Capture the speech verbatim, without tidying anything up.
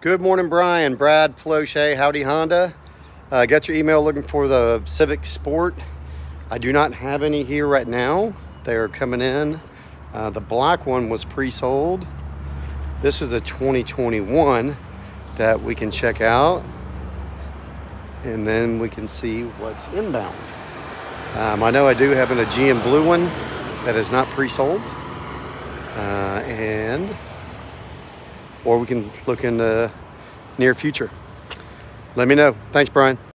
Good morning, Brian. Brad, Plauché, Howdy Honda. Uh, got your email looking for the Civic Sport. I do not have any here right now. They're coming in. Uh, the black one was pre-sold. This is a twenty twenty-one that we can check out, and then we can see what's inbound. Um, I know I do have an Aegean blue one that is not pre-sold, uh, and or we can look in the near future. Let me know. Thanks, Brian.